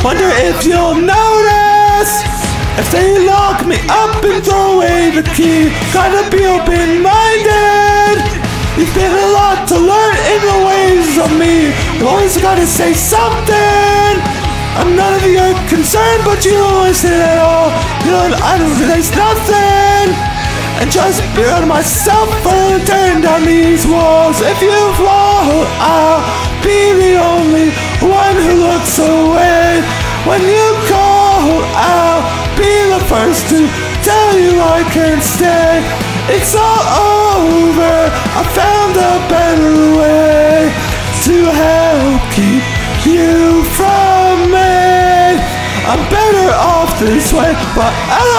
Wonder if you'll notice if they lock me up and throw away the key. Gotta be open-minded. You've been a lot to learn in the ways of me. You always gotta say something. I'm none of your concern, but you don't listen at all. You know, I don't realize nothing. And just build myself and turn down these walls. If you fall, I'll be the only one who looks away. When you call, I'll be the first to tell you I can't stay. It's all over, I found a better way to help keep you from me. I'm better off this way, but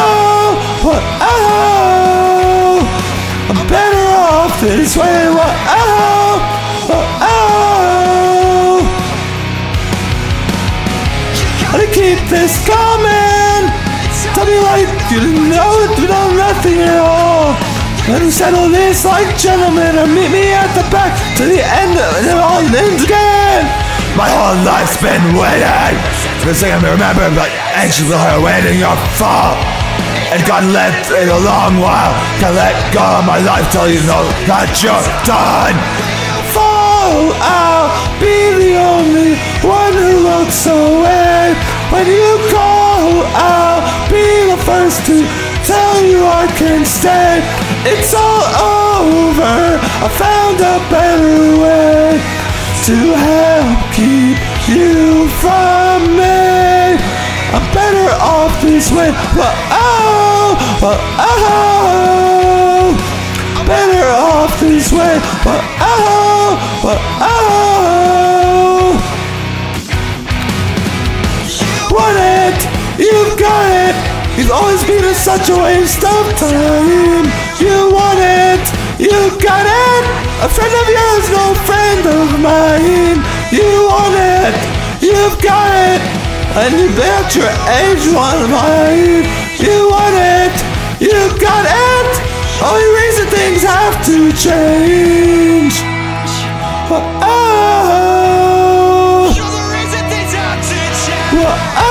I'm better off this way, How to keep this coming? Tell me like you didn't know it, you know nothing at all. Let me settle this like gentlemen, or meet me at the back to the end, and it all ends again. My whole life's been waiting. This thing I remember, like anxiously awaiting your fall. And God left it a long while. Can't let go of my life till you know that you're done. Fall, I'll be the only one who looks away. When you call, I'll be the first to tell you I can't stay. It's all over, I found a better way to help keep you from me. I'm better off this way, better off this way, Want it, you've got it. You've always been such a waste of time. You want it, you got it. A friend of yours, no friend of mine. You want it, you've got it. And you bet your age one mine. You want it, you got it. Only reason things have to change. You're the reason things have to change.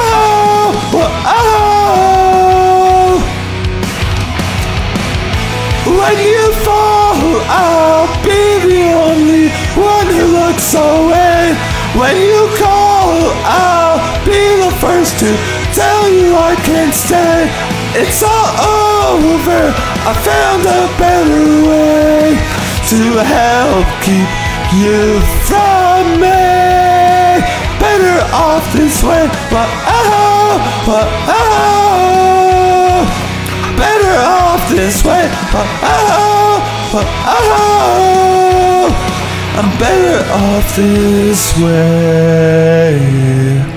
When you fall, I'll be the only one who looks away. When you call, I'll be the first to tell you I can't stay. It's all over, I found a better way to help keep you from me. Better off this way, better off this way, I'm better off this way.